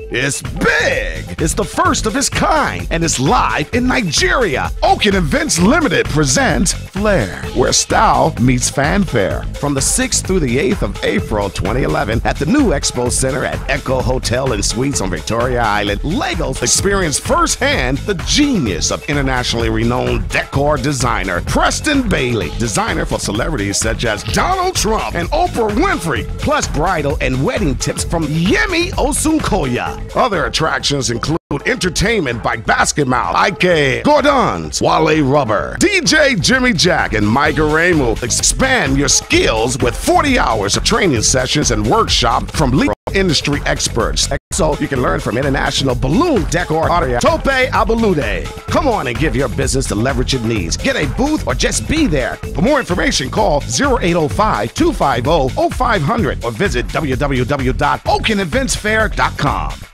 is big. It's the first of its kind and is live in Nigeria. Oaken Events Limited presents Flair, where style meets fanfare. From the 6th through the 8th of April 2011 at the new Expo Center at Echo Hotel and Suites on Victoria Island, Lagos experience firsthand the genius of internationally renowned decor designer Preston Bailey, designer for celebrities such as Donald Trump and Oprah Winfrey, plus bridal and wedding tips from Yemi Osunkoya. Other attractions include entertainment by Basketmouth, Ike Gordons, Wale Rubber, DJ Jimmy Jack, and Micah Raymond. Expand your skills with 40 hours of training sessions and workshops from leading industry experts. So you can learn from international balloon decor artist Tope Abalude. Come on and give your business the leverage it needs. Get a booth or just be there. For more information, call 0805-250-0500 or visit www.oakeneventsfair.com.